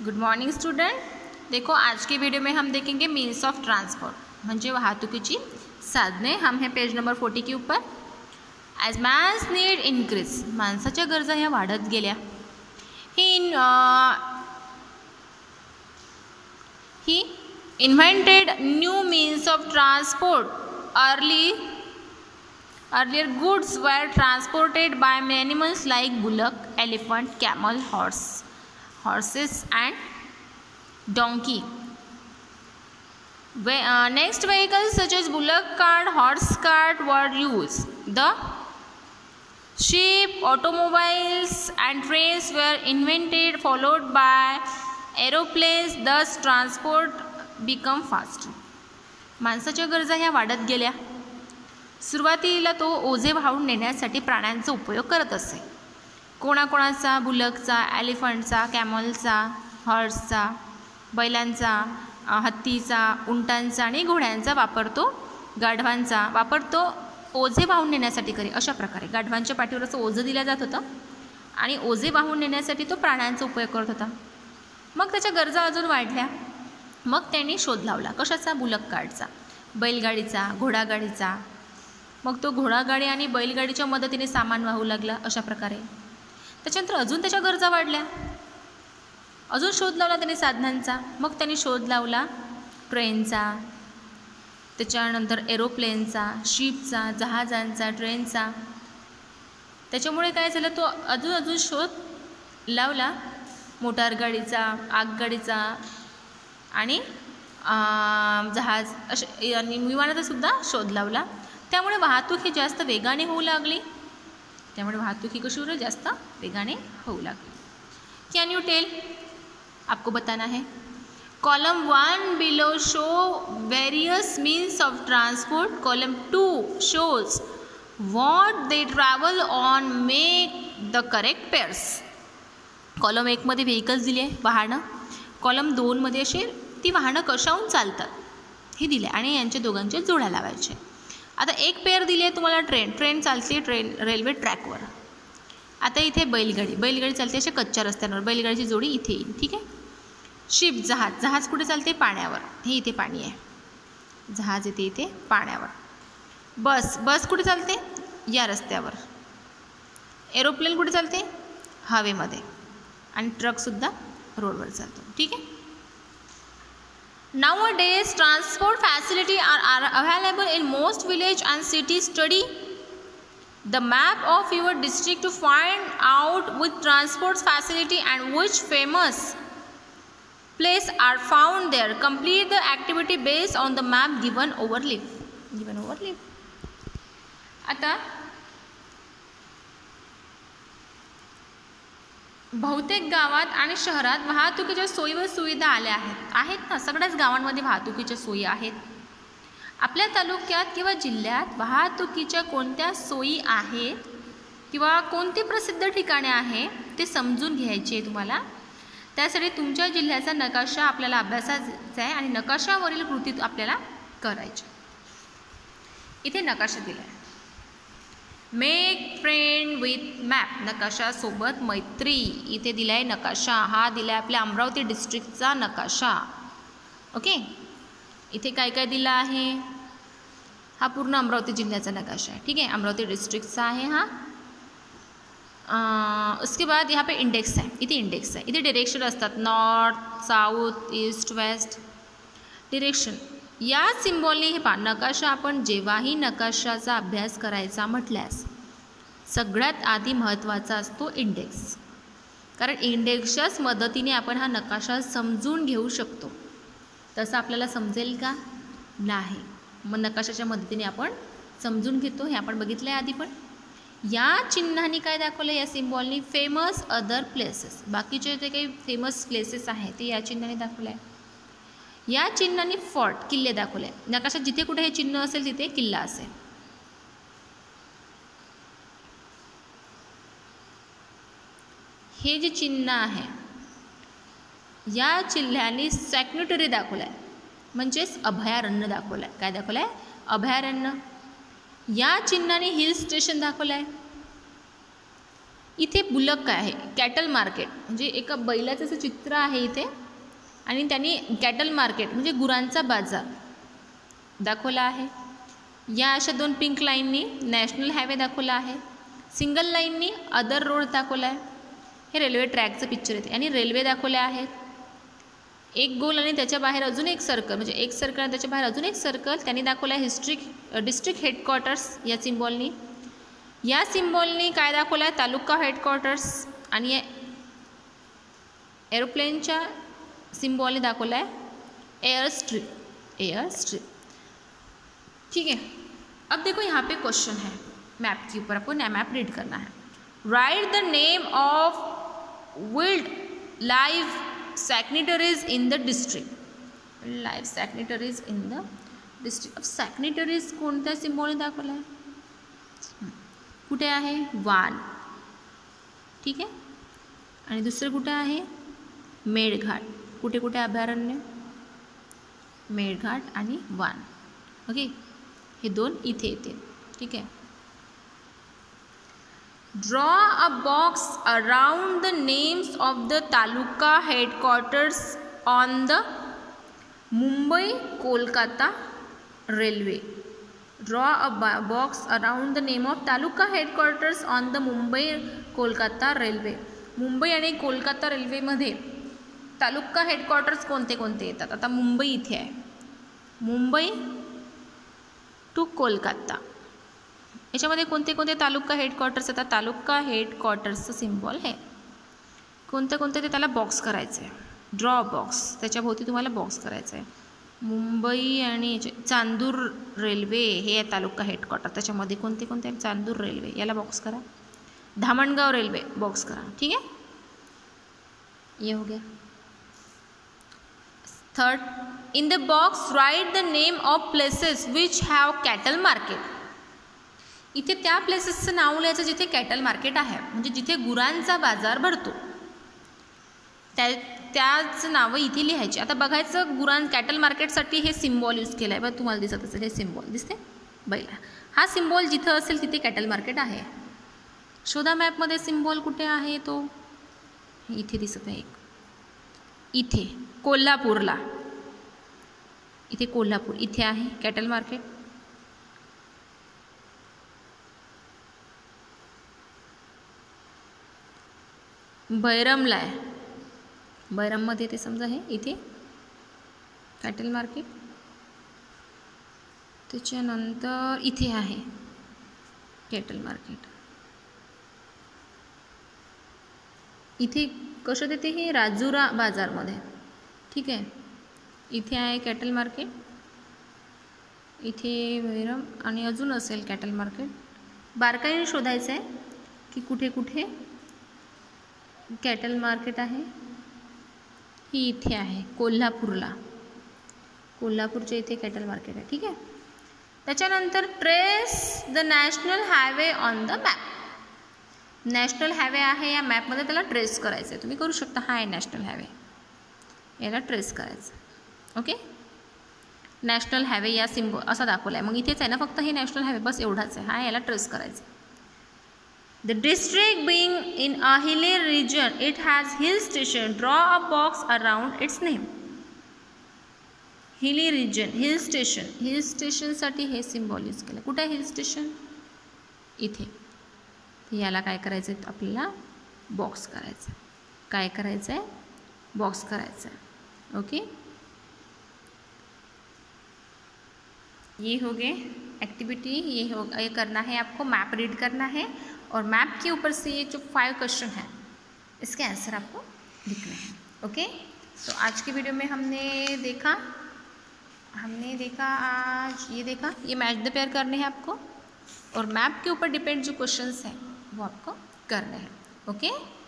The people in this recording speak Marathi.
Good morning student. देखो आज के वीडियो में हम देखेंगे मीन्स ऑफ ट्रांसपोर्ट म्हणजे वाहतुकीची साधने। हम हैं पेज नंबर 40 के ऊपर। ॲज मॅन्स नीड इन्क्रीज, माणसाच्या गरजा ह्या वाढत गेल्या। ही invented new means of transport. Earlier goods were transported by animals like bullock, elephant, camel, horses and donkey. Next vehicles such as bullock cart, horse cart were used. The ship, automobiles and trains were invented, followed by aeroplanes. Thus transport become faster. माणसाच्या गरजा ह्या वाढत गेल्या। सुरुवातीला तो ओझे वाहून नेण्यासाठी प्राण्यांचा उपयोग करत असे। कोणाकोणाचा, बुलकचा, एलिफंटचा, कॅमलचा, हॉर्सचा, बैलांचा, हत्तीचा, उंटांचा आणि घोड्यांचा वापर तो गाढवांचा वापर तो ओझे वाहून नेण्यासाठी करे। अशा प्रकारे गाढवांच्या पाठीवर असं ओझं दिलं जात होतं आणि ओझे वाहून नेण्यासाठी तो प्राण्यांचा उपयोग करत होता। मग त्याच्या गरजा अजून वाढल्या। मग त्यांनी शोध लावला कशाचा? बुलक कार्टचा, बैलगाडीचा, घोडागाडीचा। मग तो घोडागाडी आणि बैलगाडीच्या मदतीने सामान वाहू लागला। अशा प्रकारे त्याच्यानंतर अजून त्याच्या गरजा वाढल्या। अजून शोध लावला त्याने साधनांचा। मग त्यांनी शोध लावला ट्रेनचा, त्याच्यानंतर एरोप्लेनचा, शिपचा, जहाजांचा, ट्रेनचा। त्याच्यामुळे काय झालं, तो अजून शोध लावला मोटारगाडीचा, आगगाडीचा आणि जहाज असे आणि विमानाचा सुद्धा शोध लावला। त्यामुळे वाहतूक ही जास्त वेगाने होऊ लागली। कशी होईल? जास्त वेगाने होऊ लागली। Can you tell? आपको बताना है। Column 1 below show various means of transport. Column 2 shows what they travel on, make the correct pairs. Column 1 मध्ये व्हेकल्स दिले, वाहनं। कॉलम 2 मध्ये असे ती वाहनं कशाहून चालतात हे दिले आणि यांच्या दोघांच्या जोड्या लावायचे। आता एक पेअर दिली आहे तुम्हाला ट्रेन चालते रेल्वे ट्रॅकवर। आता इथे बैलगाडी चालते अशा कच्च्या रस्त्यांवर, बैलगाडीची जोडी इथे येईल। ठीक आहे। शिप, जहाज कुठे चालते? पाण्यावर। हे इथे पाणी आहे, जहाज येते इथे पाण्यावर। बस कुठे चालते? या रस्त्यावर। एरोप्लेन कुठे चालते? हवेमध्ये। आणि ट्रकसुद्धा रोडवर चालतो। ठीक आहे। Nowadays, transport facilities are available in most villages and cities. Study the map of your district to find out which transport facility and which famous place are found there. Complete the activity based on the map given overleaf. आता बहुतेक गावात आणि शहरात वाहतुकीच्या सोयी व सुविधा आल्या आहेत ना। सगळ्याच गावांमध्ये वाहतुकीच्या सोयी आहेत। आपल्या तालुक्यात किंवा जिल्ह्यात वाहतुकीच्या कोणत्या सोयी आहेत किंवा कोणती प्रसिद्ध ठिकाणे आहे ते समजून घ्यायचे आहे तुम्हाला। त्यासाठी तुमच्या जिल्ह्याचा नकाशा आपल्याला अभ्यासाचा आहे आणि नकाशावरील कृती आपल्याला करायची। इथे नकाशा दिला आहे। मेक फ्रेंड विथ मॅप, नकाशासोबत मैत्री। इथे दिला आहे नकाशा, हा दिला आहे आपल्या अमरावती डिस्ट्रिक्टचा नकाशा। ओके। इथे काय काय दिला आहे? हा पूर्ण अमरावती जिल्ह्याचा नकाशा आहे। ठीक आहे, अमरावती डिस्ट्रिक्टचा आहे हा। उसके बाद यहाँ पे इंडेक्स आहे, इथे इंडेक्स आहे। इथे डिरेक्शन असतात, north, south, east, west direction. या सिम्बॉलने हे पहा, नकाशा आपण जेव्हाही नकाशाचा अभ्यास करायचा म्हटल्यास सगळ्यात आधी महत्त्वाचा असतो इंडेक्स। कारण इंडेक्सच्याच मदतीने आपण हा नकाशा समजून घेऊ शकतो। तसं आपल्याला समजेल का? नाही। मग नकाशाच्या मदतीने आपण समजून घेतो, हे आपण बघितलं आहे आधी। पण या चिन्हाने काय दाखवलं? या सिम्बॉलने फेमस अदर प्लेसेस, बाकीचे जे काही फेमस प्लेसेस आहेत ते या चिन्हाने दाखवलं आहे। या चिन्हाने फोर्ट, किल्ले दाखवले। नकाशात जिथे कुठे हे चिन्ह असेल तिथे किल्ला असेल। हे जे चिन्ह आहे या चिन्हाने सॅक्युटरी दाखवलं आहे, म्हणजेच अभयारण्य दाखवलं आहे। काय दाखवलं आहे? अभयारण्य। या चिन्हाने हिल स्टेशन दाखवलं आहे। इथे बुलक काय आहे, कॅटल मार्केट म्हणजे एका बैलाचं असं चित्र आहे इथे आणि त्यांनी कॅटल मार्केट म्हणजे गुरांचा बाजार दाखवला आहे. या अशा 2 पिंक लाईननी नॅशनल हायवे दाखवला आहे. सिंगल लाईननी अदर रोड दाखवला आहे. हे रेल्वे ट्रॅकचं पिक्चर येते आणि रेल्वे दाखवल्या आहेत. एक गोल आणि त्याच्या बाहेर अजून एक सर्कल म्हणजे एक सर्कल आणि त्याच्या बाहेर अजून एक सर्कल त्यांनी दाखवलं आहे डिस्ट्रिक्ट हेडक्वार्टर्स या सिम्बॉलनी. या सिम्बॉलनी काय दाखवलं आहे, तालुका हेडक्वार्टर्स आणि एरोप्लेनच्या सिम्बॉलने दाखवला है एयर स्ट्रिप. ठीक है. अब देखो यहाँ पे क्वेश्चन है मैप के ऊपर, आपको मैप रीड करना है. Write the name of wildlife sanctuaries in the district. Life sanctuaries in the district. Of sanctuaries कोणत्या सिम्बॉलने दाखवला आहे, कुठे आहे, वान. ठीक आहे. आणि दुसरं कुठे आहे, मेळघाट. कुठे कुठे अभयारण्य, मेळघाट आणि वान. ओके, हे 2 इथे येते. ठीक आहे. Draw a box around the names of the taluka headquarters on the Mumbai Kolkata railway. Draw a box around the name of taluka headquarters on the Mumbai Kolkata railway. Mumbai आणि कोलकाता रेल्वेमध्ये तालुका हेडक्वार्टर्स कोणते कोणते येतात. आता मुंबई इथे आहे, मुंबई टू कोलकाता. याच्यामध्ये कोणते कोणते तालुका हेडक्वार्टर्स येतात. तालुका हेडक्वार्टर्सचं सिम्बॉल आहे. कोणते कोणते ते त्याला बॉक्स करायचं आहे. ड्रॉ बॉक्स, त्याच्याभोवती तुम्हाला बॉक्स करायचं आहे. मुंबई आणि चांदूर रेल्वे हे आहे तालुका हेडक्वार्टर. त्याच्यामध्ये कोणते कोणते आहे, चांदूर रेल्वे याला बॉक्स करा. धामणगाव रेल्वे बॉक्स करा. ठीक आहे, ये हो गया. Third, in the box write the name of places which have cattle market. इथे त्या प्लेसेसचं नाव लिहायचं जिथे कॅटल मार्केट आहे, म्हणजे जिथे गुरांचा बाजार भरतो त्याचं नावं इथे लिहायची. आता बघायचं कॅटल मार्केटसाठी हे सिम्बॉल यूज केलं आहे बघा, तुम्हाला दिसत असेल हे सिम्बॉल दिसते बैला. हा सिम्बॉल जिथं असेल तिथे कॅटल मार्केट आहे. शोधा मॅपमध्ये सिम्बॉल कुठे आहे तो, इथे दिसत आहे एक, इथे कोल्हापूरला. इथे कोल्हापूर इथे आहे कॅटल मार्केट. बैरमला आहे, बैरममध्ये ते समजा आहे इथे कॅटल मार्केट. त्याच्यानंतर इथे आहे कॅटल मार्केट. इथे कसं देते हे राजुरा बाजारमध्ये. ठीक आहे, इथे आहे कॅटल मार्केट, इथे बैरम आणि अजून असेल कॅटल मार्केट. बारकाईने शोधायचं आहे की कुठे कुठे कॅटल मार्केट आहे. ही इथे आहे कोल्हापूरला, कोल्हापूरच्या इथे कॅटल मार्केट आहे. ठीक आहे. त्याच्यानंतर trace the national highway on the map. National highway आहे या मॅपमध्ये, त्याला ट्रेस करायचं आहे. तुम्ही करू शकता. हा आहे नॅशनल हायवे, याला ट्रेस करायचं. ओके, नॅशनल हायवे या सिम्बॉल असा दाखवला आहे. मग इथेच आहे ना फक्त हे नॅशनल हायवे, बस एवढाच आहे. हा याला ट्रेस करायचं. The district being in a hilly region, it has hill station. Draw a box around its name. Hilly region, hill station. Hill station साठी हे सिम्बॉल यूज केलं. कुठे आहे हिल स्टेशन, इथे. याला काय करायचं आहे, आपल्याला बॉक्स करायचं. काय करायचं आहे, बॉक्स करायचं आहे. ओके, ये हो गए एक्टिविटी. ये करना है आपको, मैप रीड करना है और मैप के ऊपर से ये जो 5 क्वेश्चन हैं इसके आंसर आपको लिखने हैं. ओके, तो आज की वीडियो में हमने देखा आज ये मैच द पेयर करने हैं आपको, और मैप के ऊपर डिपेंड जो क्वेश्चंस हैं वो आपको करने हैं. ओके.